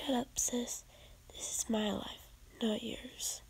Shut up, sis. This is my life, not yours.